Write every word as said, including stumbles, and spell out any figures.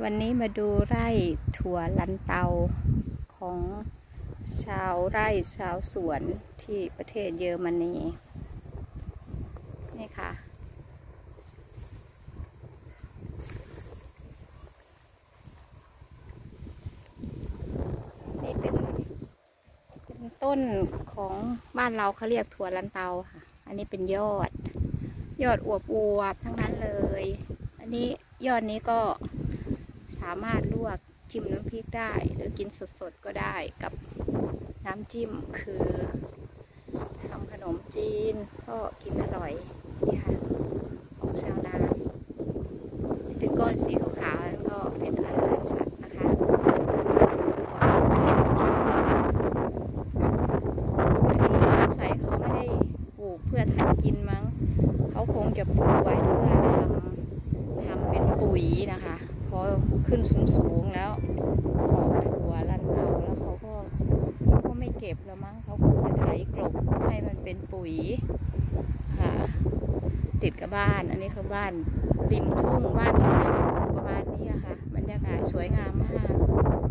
วันนี้มาดูไร่ถั่วลันเตาของชาวไร่ชาวสวนที่ประเทศเยอรมนีนี่ค่ะนี่เป็นเป็นต้นของบ้านเราเขาเรียกถั่วลันเตาค่ะอันนี้เป็นยอดยอดอวบอวบทั้งนั้นเลยอันนี้ยอดนี้ก็สามารถลวกจิ้มน้ำพริกได้หรือกินสดๆก็ได้กับน้ำจิ้มคือทำขนมจีนก็กินอร่อยนี่ค่ะของชาวนาที่เป็นก้อนสีขาวๆนั่นก็เป็นอาหารสัตว์นะคะอันนี้สงสัยเขาไม่ได้ปลูกเพื่อทำกินมั้งเขาคงจะปลูกไว้เพื่อทำทำเป็นปุ๋ยนะคะพอขึ้นสูงๆแล้วออกถั่วลันเตาแล้วเขาก็เขาก็ไม่เก็บแล้วมั้งเขาคงจะไถกลบให้มันเป็นปุ๋ยค่ะติดกับบ้านอันนี้คือบ้านริมทุ่งบ้านชายทุ่งประมาณนี้ค่ะบรรยากาศสวยงามมาก